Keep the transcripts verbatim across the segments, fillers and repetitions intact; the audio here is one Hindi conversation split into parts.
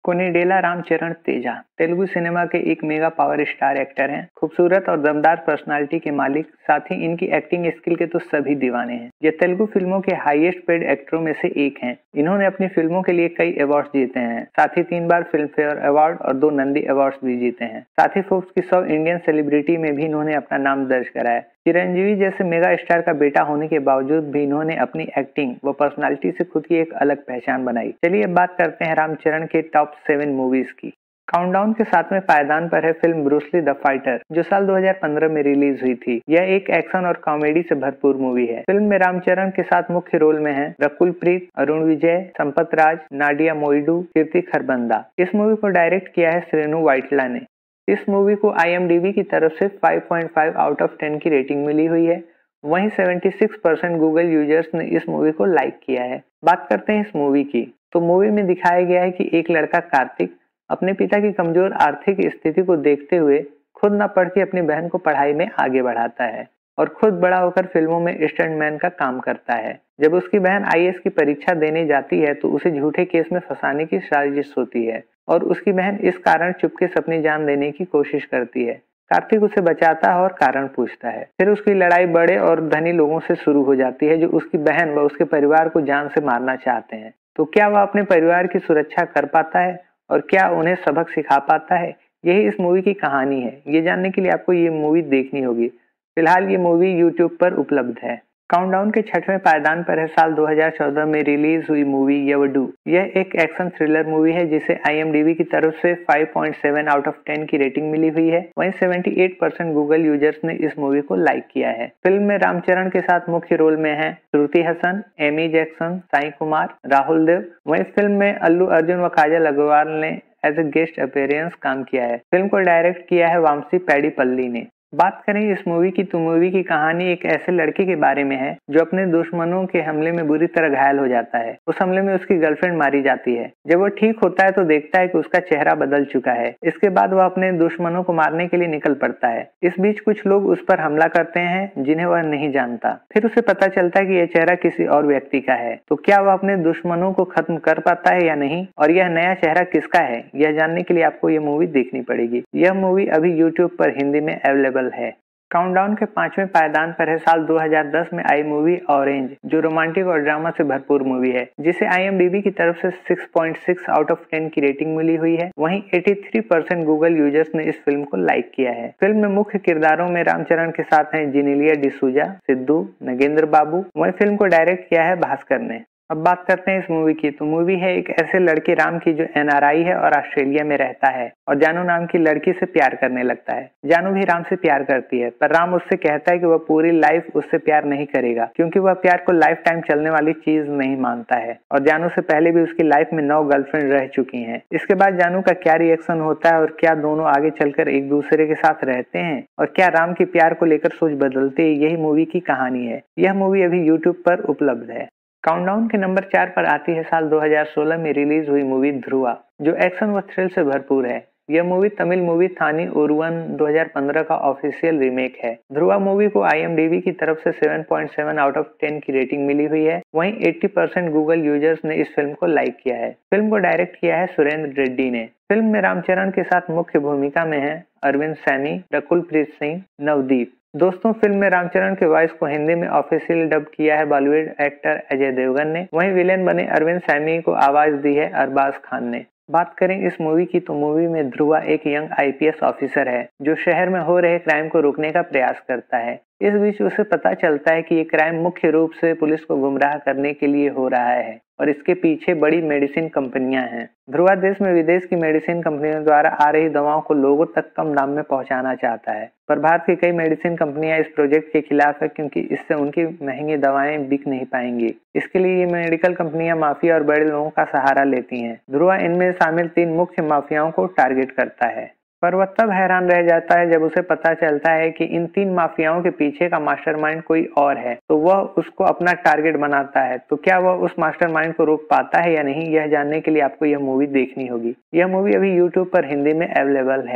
कोनिडेला रामचरण तेजा तेलुगु सिनेमा के एक मेगा पावर स्टार एक्टर हैं। खूबसूरत और दमदार पर्सनालिटी के मालिक, साथ ही इनकी एक्टिंग स्किल के तो सभी दीवाने हैं। ये तेलुगु फिल्मों के हाईएस्ट पेड एक्टरों में से एक हैं। इन्होंने अपनी फिल्मों के लिए कई अवार्ड जीते हैं। साथ ही तीन बार फिल्म फेयर अवार्ड और दो नंदी अवार्ड भी जीते हैं। साथ ही फोर्ब्स की सौ इंडियन सेलिब्रिटी में भी इन्होंने अपना नाम दर्ज कराया। चिरंजीवी जैसे मेगा स्टार का बेटा होने के बावजूद भी इन्होंने अपनी एक्टिंग व पर्सनालिटी से खुद की एक अलग पहचान बनाई। चलिए अब बात करते हैं रामचरण के टॉप सेवन मूवीज की। काउंटडाउन के साथ में पायदान पर है फिल्म ब्रूस ली द फाइटर, जो साल दो हज़ार पंद्रह में रिलीज हुई थी। यह एक एक्शन और कॉमेडी से भरपूर मूवी है। फिल्म में रामचरण के साथ मुख्य रोल में हैं रकुल प्रीत, अरुण विजय, संपत राज, नाडिया मोइडू, कीर्ति खरबंदा। इस मूवी को डायरेक्ट किया है श्रेनु वाइटला ने। इस मूवी को आई एम डी बी की तरफ से five point five out of ten की रेटिंग मिली हुई है। वहीं छिहत्तर परसेंट गूगल यूजर्स ने इस मूवी को लाइक किया है। बात करते हैं इस मूवी की, तो मूवी में दिखाया गया है कि एक लड़का कार्तिक अपने पिता की कमजोर आर्थिक स्थिति को देखते हुए खुद न पढ़ के अपनी बहन को पढ़ाई में आगे बढ़ाता है और खुद बड़ा होकर फिल्मों में स्टंटमैन का काम करता है। जब उसकी बहन आई ए एस की परीक्षा देने जाती है तो उसे झूठे केस में फंसाने की साजिश होती है और उसकी बहन इस कारण चुपके से अपनी जान देने की कोशिश करती है। कार्तिक उसे बचाता है और कारण पूछता है। फिर उसकी लड़ाई बड़े और धनी लोगों से शुरू हो जाती है जो उसकी बहन व उसके परिवार को जान से मारना चाहते हैं। तो क्या वह अपने परिवार की सुरक्षा कर पाता है और क्या उन्हें सबक सिखा पाता है? यही इस मूवी की कहानी है। ये जानने के लिए आपको ये मूवी देखनी होगी। फिलहाल ये मूवी यूट्यूब पर उपलब्ध है। काउंटडाउन के छठवें पायदान पर है साल दो हज़ार चौदह में रिलीज हुई मूवी यवडू। यह एक एक्शन थ्रिलर मूवी है जिसे आई एम डी बी की तरफ से five point seven out of ten की रेटिंग मिली हुई है। वहीं अठहत्तर परसेंट गूगल यूजर्स ने इस मूवी को लाइक किया है। फिल्म में रामचरण के साथ मुख्य रोल में हैं श्रुति हसन, एमी जैक्सन, साई कुमार, राहुल देव। वहीं फिल्म में अल्लू अर्जुन व काजल अग्रवाल ने एज ए गेस्ट अपीयरेंस काम किया है। फिल्म को डायरेक्ट किया है वामसी पैडीपल्ली ने। बात करें इस मूवी की, तो मूवी की कहानी एक ऐसे लड़के के बारे में है जो अपने दुश्मनों के हमले में बुरी तरह घायल हो जाता है। उस हमले में उसकी गर्लफ्रेंड मारी जाती है। जब वो ठीक होता है तो देखता है कि उसका चेहरा बदल चुका है। इसके बाद वह अपने दुश्मनों को मारने के लिए निकल पड़ता है। इस बीच कुछ लोग उस पर हमला करते हैं जिन्हें वह नहीं जानता। फिर उसे पता चलता है कि यह चेहरा किसी और व्यक्ति का है। तो क्या वह अपने दुश्मनों को खत्म कर पाता है या नहीं, और यह नया चेहरा किसका है, यह जानने के लिए आपको यह मूवी देखनी पड़ेगी। यह मूवी अभी यूट्यूब पर हिंदी में अवेलेबल है। काउंटडाउन के पांचवें पायदान पर है साल दो हज़ार दस में आई मूवी ऑरेंज, जो रोमांटिक और ड्रामा से भरपूर मूवी है, जिसे आई एम डी बी की तरफ से six point six out of ten की रेटिंग मिली हुई है। वहीं तिरासी परसेंट गूगल यूजर्स ने इस फिल्म को लाइक किया है। फिल्म में मुख्य किरदारों में रामचरण के साथ हैं जेनेलिया डिसूजा, सिद्धू, नगेंद्र बाबू। वहीं फिल्म को डायरेक्ट किया है भास्कर ने। अब बात करते हैं इस मूवी की, तो मूवी है एक ऐसे लड़के राम की जो एन आर आई है और ऑस्ट्रेलिया में रहता है और जानू नाम की लड़की से प्यार करने लगता है। जानू भी राम से प्यार करती है, पर राम उससे कहता है कि वह पूरी लाइफ उससे प्यार नहीं करेगा क्योंकि वह प्यार को लाइफ टाइम चलने वाली चीज नहीं मानता है और जानू से पहले भी उसकी लाइफ में नौ गर्लफ्रेंड रह चुकी हैं। इसके बाद जानू का क्या रिएक्शन होता है और क्या दोनों आगे चलकर एक दूसरे के साथ रहते हैं और क्या राम की प्यार को लेकर सोच बदलते हैं, यही मूवी की कहानी है। यह मूवी अभी यूट्यूब पर उपलब्ध है। काउंटडाउन के नंबर चार पर आती है साल दो हज़ार सोलह में रिलीज हुई मूवी ध्रुवा, जो एक्शन व थ्रिल से भरपूर है। यह मूवी तमिल मूवी थानी ओरुवन दो हज़ार पंद्रह का ऑफिशियल रीमेक है। ध्रुवा मूवी को आई एम डी बी की तरफ से seven point seven out of ten की रेटिंग मिली हुई है। वहीं अस्सी परसेंट गूगल यूजर्स ने इस फिल्म को लाइक किया है। फिल्म को डायरेक्ट किया है सुरेंद्र रेड्डी ने। फिल्म में रामचरण के साथ मुख्य भूमिका में है अरविंद सैनी, रकुल प्रीत सिंह, नवदीप। दोस्तों, फिल्म में रामचरण के वॉइस को हिंदी में ऑफिशियल डब किया है बॉलीवुड एक्टर अजय देवगन ने। वहीं विलेन बने अरविंद सैनी को आवाज दी है अरबाज खान ने। बात करें इस मूवी की, तो मूवी में ध्रुवा एक young I P S officer है जो शहर में हो रहे क्राइम को रोकने का प्रयास करता है। इस बीच उसे पता चलता है कि ये क्राइम मुख्य रूप से पुलिस को गुमराह करने के लिए हो रहा है और इसके पीछे बड़ी मेडिसिन कंपनियां हैं। ध्रुवा देश में विदेश की मेडिसिन कंपनियों द्वारा आ रही दवाओं को लोगों तक कम दाम में पहुंचाना चाहता है, पर भारत की कई मेडिसिन कंपनियां इस प्रोजेक्ट के खिलाफ है क्योंकि इससे उनकी महंगी दवाएं बिक नहीं पाएंगी। इसके लिए ये मेडिकल कंपनियां माफिया और बड़े लोगों का सहारा लेती हैं। ध्रुवा इनमें शामिल तीन मुख्य माफियाओं को टारगेट करता है, पर वह तब हैरान रह जाता है जब उसे पता चलता है कि इन तीन माफियाओं के पीछे का मास्टरमाइंड कोई और है, तो वह उसको अपना टारगेट बनाता है। तो क्या वह उस मास्टरमाइंड को रोक पाता है या नहीं, यह जानने के लिए आपको यह मूवी देखनी होगी। यह मूवी अभी यूट्यूब पर हिंदी में अवेलेबल है।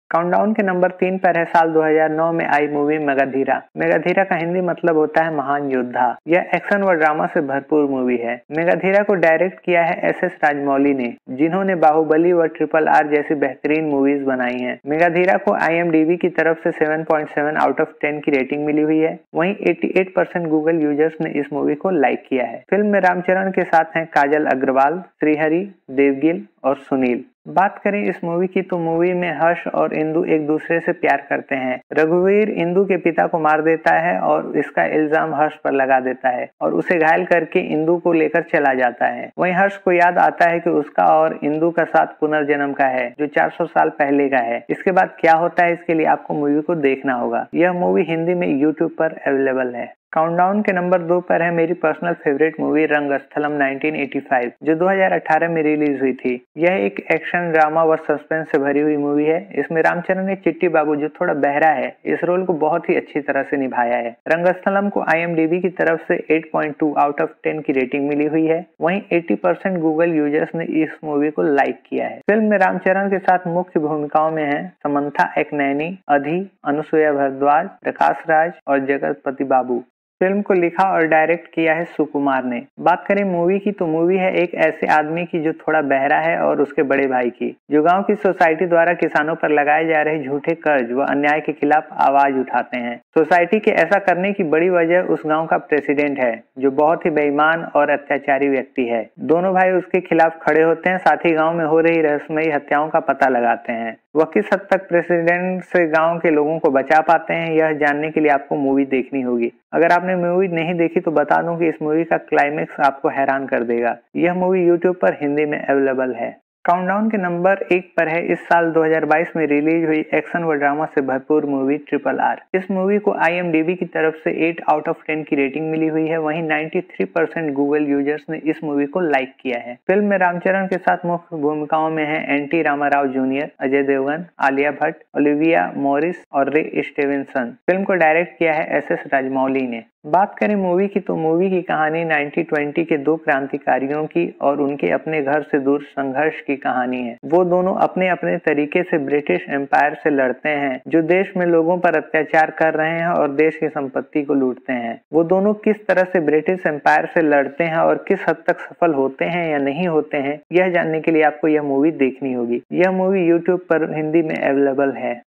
काउंटडाउन के नंबर तीन पर है साल दो हज़ार नौ में आई मूवी मेगाधीरा। मेगाधीरा का हिंदी मतलब होता है महान योद्धा। यह एक्शन व ड्रामा से भरपूर मूवी है। मेगाधीरा को डायरेक्ट किया है एस एस राजमौली ने, जिन्होंने बाहुबली व ट्रिपल आर जैसी बेहतरीन मूवीज बनाई हैं। मेगाधीरा को आई एम डी बी की तरफ से सात पॉइंट सात आउट ऑफ दस की रेटिंग मिली हुई है। वहीं अठासी परसेंट गूगल यूजर्स ने इस मूवी को लाइक किया है। फिल्म में रामचरण के साथ हैं काजल अग्रवाल, श्रीहरि, देवगिल और सुनील। बात करें इस मूवी की तो मूवी में हर्ष और इंदु एक दूसरे से प्यार करते हैं। रघुवीर इंदु के पिता को मार देता है और इसका इल्जाम हर्ष पर लगा देता है और उसे घायल करके इंदु को लेकर चला जाता है। वहीं हर्ष को याद आता है कि उसका और इंदु का साथ पुनर्जन्म का है, जो चार सौ साल पहले का है। इसके बाद क्या होता है, इसके लिए आपको मूवी को देखना होगा। यह मूवी हिंदी में यूट्यूब पर अवेलेबल है। काउंटडाउन के नंबर दो पर है मेरी पर्सनल फेवरेट मूवी रंगस्थलम उन्नीस सौ पचासी, जो दो हज़ार अठारह में रिलीज हुई थी। यह एक एक्शन ड्रामा व सस्पेंस से भरी हुई मूवी है। इसमें रामचरण ने चिट्टी बाबू, जो थोड़ा बहरा है, इस रोल को बहुत ही अच्छी तरह से निभाया है। रंगस्थलम को आई एम डी बी की तरफ से आठ पॉइंट दो आउट ऑफ दस की रेटिंग मिली हुई है। वहीं अस्सी परसेंट गूगल यूजर्स ने इस मूवी को लाइक किया है। फिल्म में रामचरण के साथ मुख्य भूमिकाओं में है समंथा एकनैनी, अधि, अनुसुया भारद्वाज, प्रकाश राज और जगतपति बाबू। फिल्म को लिखा और डायरेक्ट किया है सुकुमार ने। बात करें मूवी की तो मूवी है एक ऐसे आदमी की जो थोड़ा बहरा है और उसके बड़े भाई की, जो गांव की सोसाइटी द्वारा किसानों पर लगाए जा रहे झूठे कर्ज व अन्याय के खिलाफ आवाज उठाते हैं। सोसाइटी के ऐसा करने की बड़ी वजह उस गांव का प्रेसिडेंट है, जो बहुत ही बेईमान और अत्याचारी व्यक्ति है। दोनों भाई उसके खिलाफ खड़े होते हैं, साथ ही गाँव में हो रही रहस्यमयी हत्याओं का पता लगाते हैं। वह किस हद तक प्रेसिडेंट से गांव के लोगों को बचा पाते हैं, यह जानने के लिए आपको मूवी देखनी होगी। अगर आपने मूवी नहीं देखी तो बता दूं कि इस मूवी का क्लाइमेक्स आपको हैरान कर देगा। यह मूवी यूट्यूब पर हिंदी में अवेलेबल है। काउंटडाउन के नंबर एक पर है इस साल दो हज़ार बाईस में रिलीज हुई एक्शन व ड्रामा से भरपूर मूवी ट्रिपल आर। इस मूवी को आई एम डी बी की तरफ से आठ आउट ऑफ दस की रेटिंग मिली हुई है। वहीं तिरानवे परसेंट गूगल यूजर्स ने इस मूवी को लाइक किया है। फिल्म में रामचरण के साथ मुख्य भूमिकाओं में है N T Ramarao junior, Ajay Devgn, Alia Bhatt, Olivia Morris और रे स्टीवेंसन। फिल्म को डायरेक्ट किया है एस एस राजमौली ने। बात करें मूवी की तो मूवी की कहानी उन्नीस बीस के दो क्रांतिकारियों की और उनके अपने घर से दूर संघर्ष की कहानी है। वो दोनों अपने अपने तरीके से ब्रिटिश एम्पायर से लड़ते हैं, जो देश में लोगों पर अत्याचार कर रहे हैं और देश की संपत्ति को लूटते हैं। वो दोनों किस तरह से ब्रिटिश एम्पायर से लड़ते हैं और किस हद तक सफल होते हैं या नहीं होते हैं, यह जानने के लिए आपको यह मूवी देखनी होगी। यह मूवी यूट्यूब पर हिंदी में अवेलेबल है।